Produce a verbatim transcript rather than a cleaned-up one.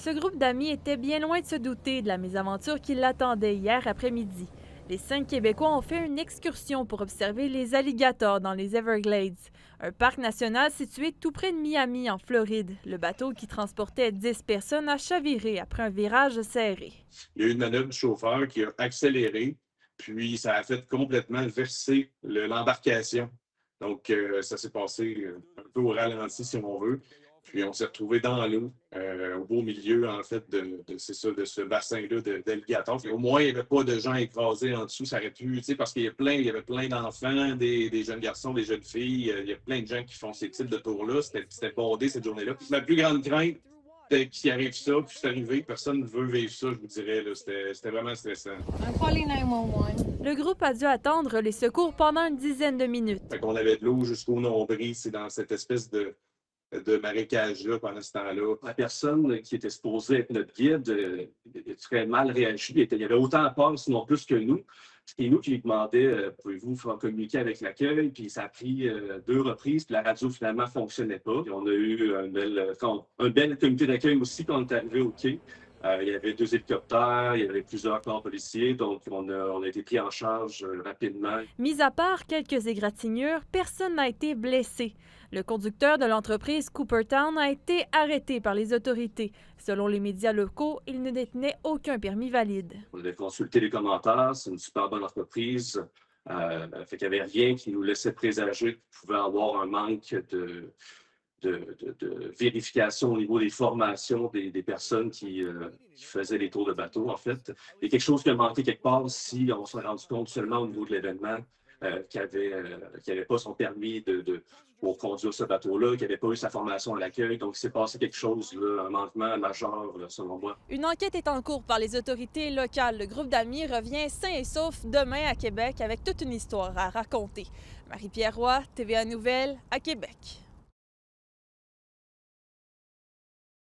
Ce groupe d'amis était bien loin de se douter de la mésaventure qui l'attendait hier après-midi. Les cinq Québécois ont fait une excursion pour observer les alligators dans les Everglades, un parc national situé tout près de Miami, en Floride. Le bateau qui transportait dix personnes a chaviré après un virage serré. Il y a eu une manœuvre du chauffeur qui a accéléré, puis ça a fait complètement verser le- l'embarcation. Donc, euh, ça s'est passé euh, un peu au ralenti, si on veut. Puis, on s'est retrouvé dans l'eau, euh, au beau milieu, en fait, de, de, c'est ça, de ce bassin-là de- d'alligators. Puis, au moins, il n'y avait pas de gens écrasés en dessous. Ça aurait pu, tu sais, parce qu'il y a plein, il y avait plein d'enfants, des, des jeunes garçons, des jeunes filles. euh, Il y a plein de gens qui font ces types de tours-là. C'était c'était bondé cette journée-là. Ma plus grande crainte, c'était qu'il arrive ça, puis c'est arrivé. Personne ne veut vivre ça, je vous dirais. là. C'était c'était vraiment stressant. I'm calling nine one one. Le groupe a dû attendre les secours pendant une dizaine de minutes. Fait qu'on avait de l'eau jusqu'au nombril. C'est dans cette espèce de, de marécage-là pendant ce temps-là. La personne qui était supposée être notre guide euh, a très mal réagi. Il, était- il avait autant peur, sinon plus que nous. C'est nous qui lui demandait euh, pouvez-vous faire communiquer avec l'accueil? Puis ça a pris euh, deux reprises, puis la radio finalement ne fonctionnait pas. Puis on a eu un bel, quand- un bel comité d'accueil aussi quand on est arrivé au quai. Euh, il y avait deux hélicoptères, il y avait plusieurs corps policiers, donc on a, on a été pris en charge euh, rapidement. Mis à part quelques égratignures, personne n'a été blessé. Le conducteur de l'entreprise Coopertown a été arrêté par les autorités. Selon les médias locaux, il ne détenait aucun permis valide. On a consulté les commentaires, c'est une super bonne entreprise. Euh, fait qu'il n'y avait rien qui nous laissait présager qu'il pouvait avoir un manque de, de, de- de vérification au niveau des formations des, des personnes qui, euh, qui faisaient les tours de bateau, en fait. Il y a quelque chose qui a manqué quelque part si on s'est rendu compte seulement au niveau de l'événement euh, qu'il n'avait euh, qu'il avait pas son permis de, de- pour conduire ce bateau-là, qu'il n'avait pas eu sa formation à l'accueil. Donc, il s'est passé quelque chose, là, un manquement majeur, là, selon moi. Une enquête est en cours par les autorités locales. Le groupe d'amis revient sain et sauf demain à Québec avec toute une histoire à raconter. Marie-Pierre Roy, T V A Nouvelles, à Québec.